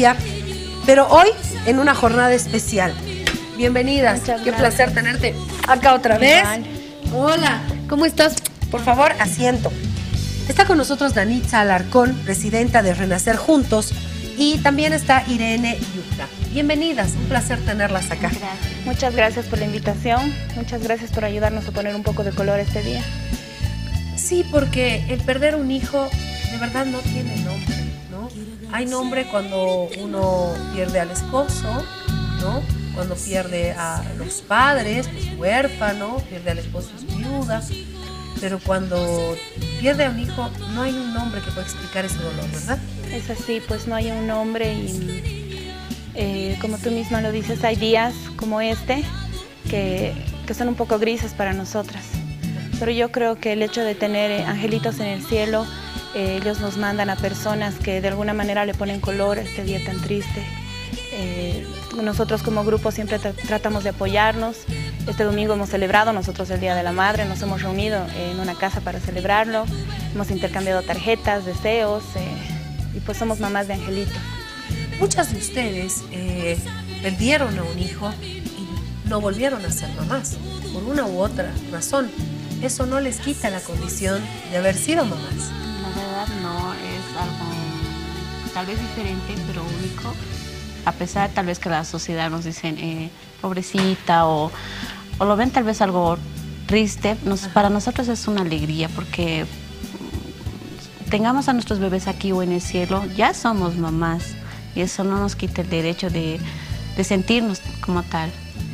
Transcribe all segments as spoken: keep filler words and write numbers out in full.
día, pero hoy en una jornada especial. Bienvenidas, Muchas qué gracias. placer tenerte acá otra vez. Igual. Hola, ¿cómo estás? Por favor, asiento. Está con nosotros Danitza Alarcón, presidenta de Renacer Juntos, y también está Irene Yucta. Bienvenidas, un placer tenerlas acá. Gracias. Muchas gracias por la invitación, muchas gracias por ayudarnos a poner un poco de color este día. Sí, porque el perder un hijo de verdad no tiene nombre, ¿no? Hay nombre cuando uno pierde al esposo, ¿no? Cuando pierde a los padres, pues huérfano, pierde al esposo, es viuda. Pero cuando pierde a un hijo, no hay un nombre que pueda explicar ese dolor, ¿verdad? Es así, pues no hay un nombre y eh, como tú misma lo dices, hay días como este que, que son un poco grises para nosotras. Pero yo creo que el hecho de tener eh, angelitos en el cielo, eh, ellos nos mandan a personas que de alguna manera le ponen color a este día tan triste. Eh, nosotros como grupo siempre tra tratamos de apoyarnos. Este domingo hemos celebrado nosotros el Día de la Madre, nos hemos reunido en una casa para celebrarlo, hemos intercambiado tarjetas, deseos eh, y pues somos mamás de angelitos. Muchas de ustedes eh, perdieron a un hijo y no volvieron a ser mamás, por una u otra razón. Eso no les quita la condición de haber sido mamás. La verdad no, es algo tal vez diferente, pero único. A pesar tal vez que la sociedad nos dicen eh, pobrecita o, o lo ven tal vez algo triste, nos, para nosotros es una alegría porque tengamos a nuestros bebés aquí o en el cielo, ya somos mamás y eso no nos quita el derecho de, de sentirnos como tal.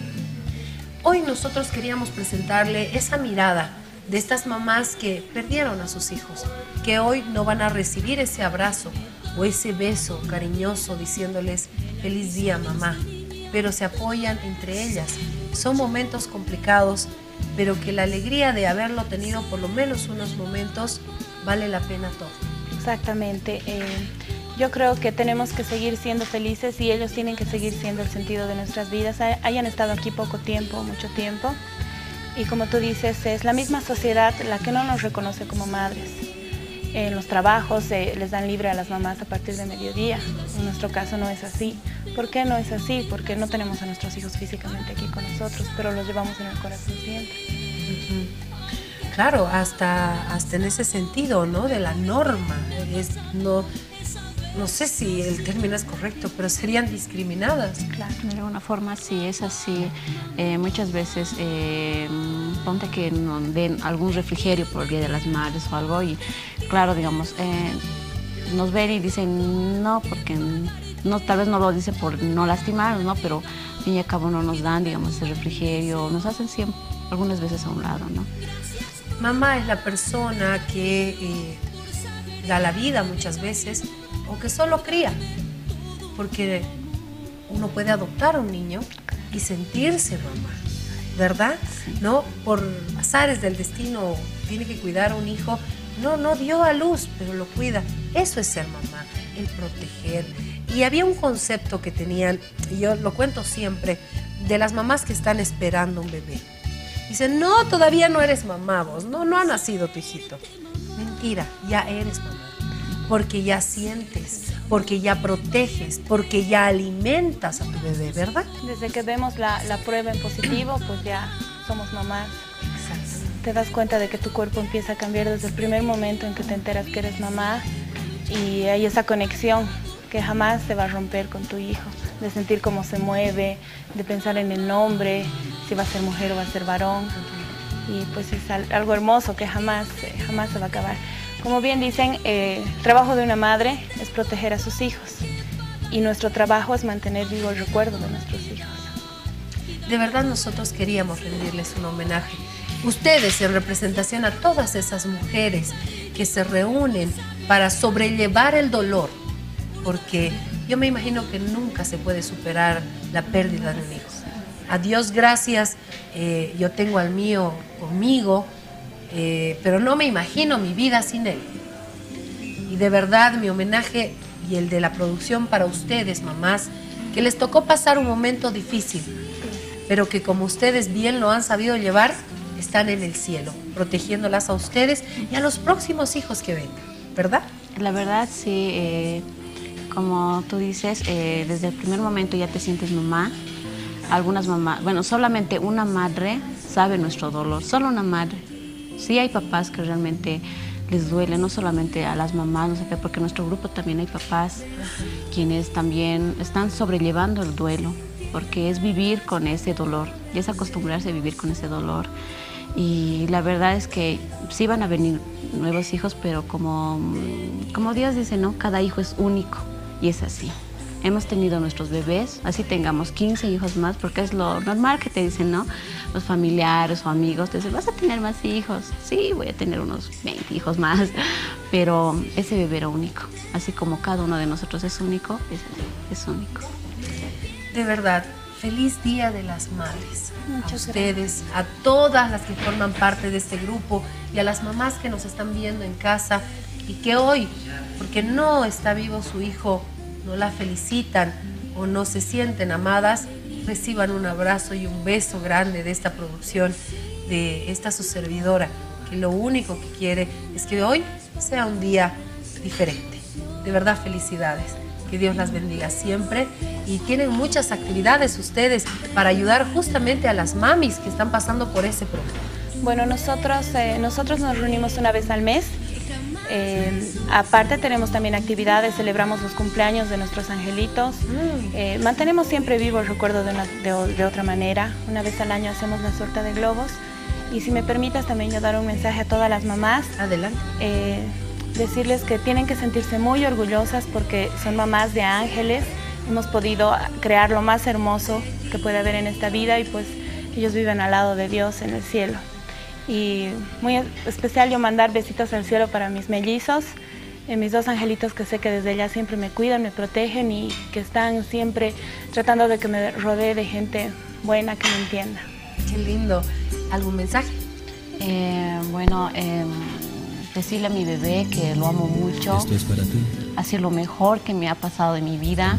Hoy nosotros queríamos presentarle esa mirada de estas mamás que perdieron a sus hijos, que hoy no van a recibir ese abrazo o ese beso cariñoso diciéndoles feliz día mamá, pero se apoyan entre ellas. Son momentos complicados, pero que la alegría de haberlo tenido por lo menos unos momentos vale la pena todo. Exactamente. Eh, yo creo que tenemos que seguir siendo felices y ellos tienen que seguir siendo el sentido de nuestras vidas. Hay- hayan estado aquí poco tiempo, mucho tiempo. Y como tú dices, es la misma sociedad la que no nos reconoce como madres. En los trabajos eh, les dan libre a las mamás a partir de mediodía. En nuestro caso no es así. ¿Por qué no es así? Porque no tenemos a nuestros hijos físicamente aquí con nosotros, pero los llevamos en el corazón siempre. Uh-huh. Claro, hasta, hasta en ese sentido, ¿no? De la norma. Es, no, no sé si el término es correcto, pero serían discriminadas. Claro. De alguna forma sí es así. Eh, muchas veces eh, ponte que nos den algún refrigerio por el Día de las Madres o algo y claro, digamos, eh, nos ven y dicen no, porque no, tal vez no lo dicen por no lastimarnos, ¿no? Pero al fin y al cabo no nos dan, digamos, ese refrigerio, nos hacen siempre, algunas veces a un lado, ¿no? Mamá es la persona que eh, da la vida muchas veces o que solo cría, porque uno puede adoptar a un niño y sentirse mamá, ¿verdad? ¿No? Por azares del destino tiene que cuidar a un hijo, no, no dio a luz, pero lo cuida. Eso es ser mamá, el proteger. Y había un concepto que tenían, y yo lo cuento siempre, de las mamás que están esperando un bebé. Dicen, no, todavía no eres mamá vos, no, no ha nacido tu hijito. Mentira, ya eres mamá, porque ya sientes, porque ya proteges, porque ya alimentas a tu bebé, ¿verdad? Desde que vemos la, la prueba en positivo, pues ya somos mamás. Exacto. Te das cuenta de que tu cuerpo empieza a cambiar desde el primer momento en que te enteras que eres mamá y hay esa conexión que jamás se va a romper con tu hijo, de sentir cómo se mueve, de pensar en el nombre, si va a ser mujer o va a ser varón. Y pues es algo hermoso que jamás, jamás se va a acabar. Como bien dicen, eh, el trabajo de una madre es proteger a sus hijos y nuestro trabajo es mantener vivo el recuerdo de nuestros hijos. De verdad nosotros queríamos rendirles un homenaje. Ustedes en representación a todas esas mujeres que se reúnen para sobrellevar el dolor, porque yo me imagino que nunca se puede superar la pérdida de un hijo. A Dios gracias, eh, yo tengo al mío conmigo, eh, pero no me imagino mi vida sin él. Y de verdad mi homenaje y el de la producción para ustedes, mamás, que les tocó pasar un momento difícil, pero que como ustedes bien lo han sabido llevar, están en el cielo, protegiéndolas a ustedes y a los próximos hijos que vengan, ¿verdad? La verdad sí, eh, como tú dices, eh, desde el primer momento ya te sientes mamá. Algunas mamás, bueno, solamente una madre sabe nuestro dolor, solo una madre. Sí hay papás que realmente les duele, no solamente a las mamás, no sé qué, porque en nuestro grupo también hay papás quienes también están sobrellevando el duelo, porque es vivir con ese dolor, y es acostumbrarse a vivir con ese dolor. Y la verdad es que sí van a venir nuevos hijos, pero como, como Dios dice, ¿no? Cada hijo es único, y es así. Hemos tenido nuestros bebés, así tengamos quince hijos más, porque es lo normal que te dicen, ¿no? Los familiares o amigos te dicen, ¿vas a tener más hijos? Sí, voy a tener unos veinte hijos más, pero ese bebé era único. Así como cada uno de nosotros es único, es, es único. De verdad, feliz Día de las Madres. Muchas a ustedes, a todas las que forman parte de este grupo y a las mamás que nos están viendo en casa y que hoy, porque no está vivo su hijo, no la felicitan o no se sienten amadas, reciban un abrazo y un beso grande de esta producción, de esta su servidora, que lo único que quiere es que hoy sea un día diferente. De verdad, felicidades. Que Dios las bendiga siempre, y tienen muchas actividades ustedes para ayudar justamente a las mamis que están pasando por ese problema. Bueno, nosotros, eh, nosotros nos reunimos una vez al mes. Eh, aparte tenemos también actividades, celebramos los cumpleaños de nuestros angelitos, mm. eh, mantenemos siempre vivo el recuerdo de, una, de, de otra manera. Una vez al año hacemos la suelta de globos, y si me permitas también yo dar un mensaje a todas las mamás. Adelante. Eh, decirles que tienen que sentirse muy orgullosas porque son mamás de ángeles. Hemos podido crear lo más hermoso que puede haber en esta vida, y pues ellos viven al lado de Dios en el cielo. Y muy especial yo mandar besitos al cielo para mis mellizos, eh, mis dos angelitos que sé que desde allá siempre me cuidan, me protegen, y que están siempre tratando de que me rodee de gente buena que me entienda. Qué lindo. ¿Algún mensaje? Eh, bueno, eh, decirle a mi bebé que lo amo mucho. Esto es para ti. Ha sido lo mejor que me ha pasado en mi vida.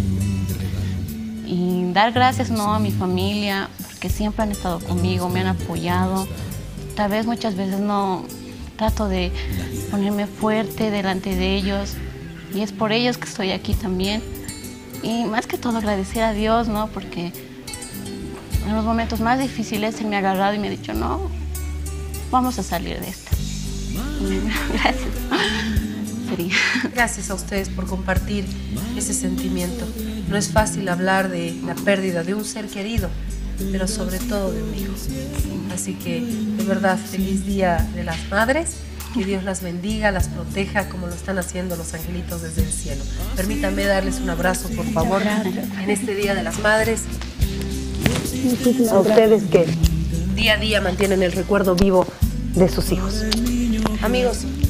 Y dar gracias, ¿no?, a mi familia, porque siempre han estado conmigo, me han apoyado. Tal vez muchas veces no trato de ponerme fuerte delante de ellos, y es por ellos que estoy aquí también. Y más que todo agradecer a Dios, ¿no?, porque en los momentos más difíciles Él me ha agarrado y me ha dicho, no, vamos a salir de esta. Gracias. Sería. Gracias a ustedes por compartir ese sentimiento. No es fácil hablar de la pérdida de un ser querido, pero sobre todo de un hijo. Así que, de verdad, feliz Día de las Madres. Que Dios las bendiga, las proteja, como lo están haciendo los angelitos desde el cielo. Permítanme darles un abrazo, por favor, en este Día de las Madres. A ustedes que día a día mantienen el recuerdo vivo de sus hijos. Amigos,